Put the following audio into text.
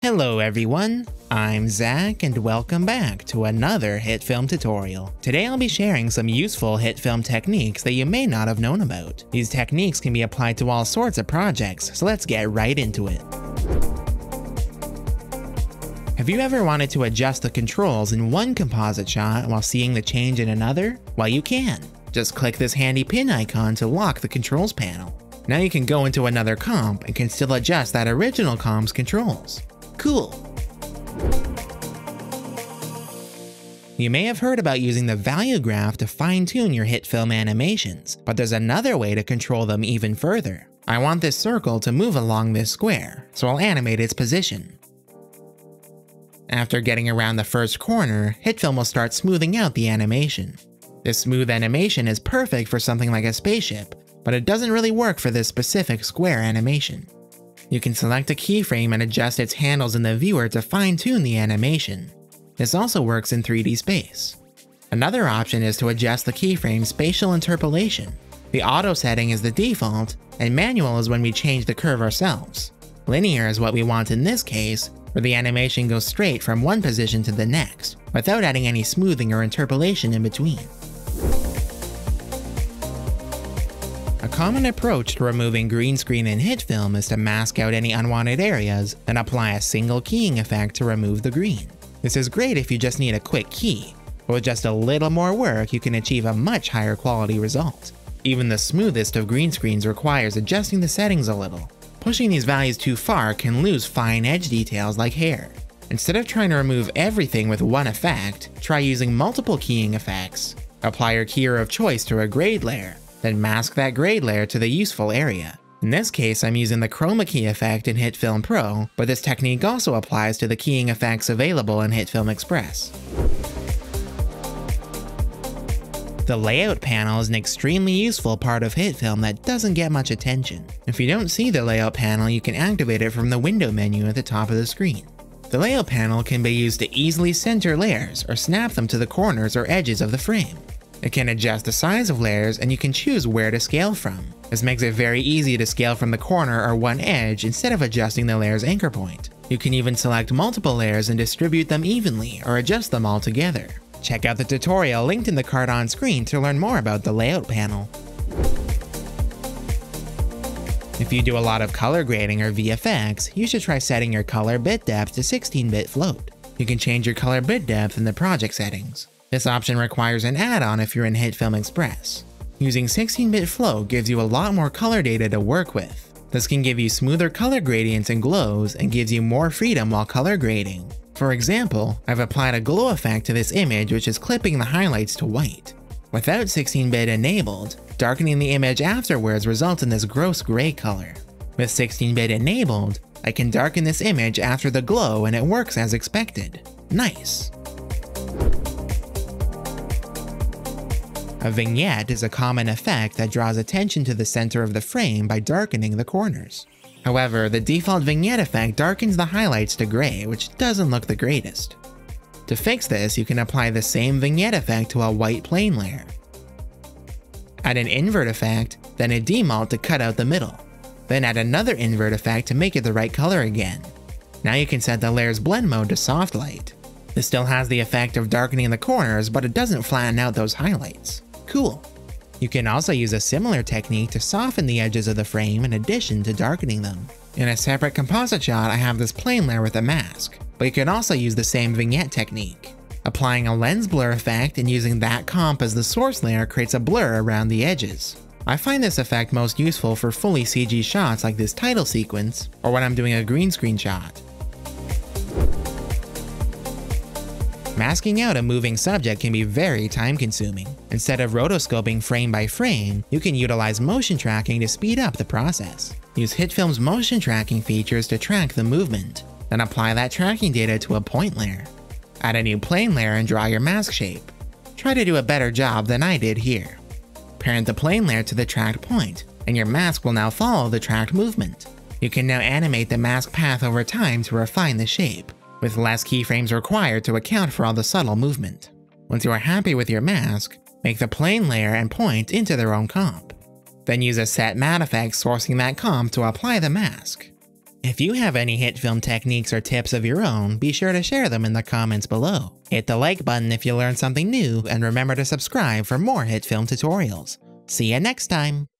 Hello everyone, I'm Zach and welcome back to another HitFilm tutorial. Today I'll be sharing some useful HitFilm techniques that you may not have known about. These techniques can be applied to all sorts of projects, so let's get right into it. Have you ever wanted to adjust the controls in one composite shot while seeing the change in another? Well, you can. Just click this handy pin icon to lock the controls panel. Now you can go into another comp and can still adjust that original comp's controls. Cool. You may have heard about using the value graph to fine-tune your HitFilm animations, but there's another way to control them even further. I want this circle to move along this square, so I'll animate its position. After getting around the first corner, HitFilm will start smoothing out the animation. This smooth animation is perfect for something like a spaceship, but it doesn't really work for this specific square animation. You can select a keyframe and adjust its handles in the viewer to fine-tune the animation. This also works in 3D space. Another option is to adjust the keyframe's spatial interpolation. The auto setting is the default, and manual is when we change the curve ourselves. Linear is what we want in this case, where the animation goes straight from one position to the next, without adding any smoothing or interpolation in between. A common approach to removing green screen in HitFilm is to mask out any unwanted areas, then apply a single keying effect to remove the green. This is great if you just need a quick key, but with just a little more work you can achieve a much higher quality result. Even the smoothest of green screens requires adjusting the settings a little. Pushing these values too far can lose fine edge details like hair. Instead of trying to remove everything with one effect, try using multiple keying effects. Apply your keyer of choice to a grade layer, then mask that grade layer to the useful area. In this case, I'm using the chroma key effect in HitFilm Pro, but this technique also applies to the keying effects available in HitFilm Express. The layout panel is an extremely useful part of HitFilm that doesn't get much attention. If you don't see the layout panel, you can activate it from the window menu at the top of the screen. The layout panel can be used to easily center layers or snap them to the corners or edges of the frame. It can adjust the size of layers and you can choose where to scale from. This makes it very easy to scale from the corner or one edge instead of adjusting the layer's anchor point. You can even select multiple layers and distribute them evenly or adjust them all together. Check out the tutorial linked in the card on screen to learn more about the layout panel. If you do a lot of color grading or VFX, you should try setting your color bit depth to 16-bit float. You can change your color bit depth in the project settings. This option requires an add-on if you're in HitFilm Express. Using 16-bit float gives you a lot more color data to work with. This can give you smoother color gradients and glows and gives you more freedom while color grading. For example, I've applied a glow effect to this image which is clipping the highlights to white. Without 16-bit enabled, darkening the image afterwards results in this gross gray color. With 16-bit enabled, I can darken this image after the glow and it works as expected. Nice! A vignette is a common effect that draws attention to the center of the frame by darkening the corners. However, the default vignette effect darkens the highlights to gray, which doesn't look the greatest. To fix this, you can apply the same vignette effect to a white plane layer. Add an invert effect, then a demult to cut out the middle. Then add another invert effect to make it the right color again. Now you can set the layer's blend mode to soft light. This still has the effect of darkening the corners, but it doesn't flatten out those highlights. Cool. You can also use a similar technique to soften the edges of the frame in addition to darkening them. In a separate composite shot, I have this plane layer with a mask, but you can also use the same vignette technique. Applying a lens blur effect and using that comp as the source layer creates a blur around the edges. I find this effect most useful for fully CG shots like this title sequence, or when I'm doing a green screen shot. Masking out a moving subject can be very time-consuming. Instead of rotoscoping frame by frame, you can utilize motion tracking to speed up the process. Use HitFilm's motion tracking features to track the movement, then apply that tracking data to a point layer. Add a new plane layer and draw your mask shape. Try to do a better job than I did here. Parent the plane layer to the tracked point, and your mask will now follow the tracked movement. You can now animate the mask path over time to refine the shape, with less keyframes required to account for all the subtle movement. Once you are happy with your mask, make the plane layer and point into their own comp. Then use a set matte effect sourcing that comp to apply the mask. If you have any HitFilm techniques or tips of your own, be sure to share them in the comments below. Hit the like button if you learned something new, and remember to subscribe for more HitFilm tutorials. See you next time!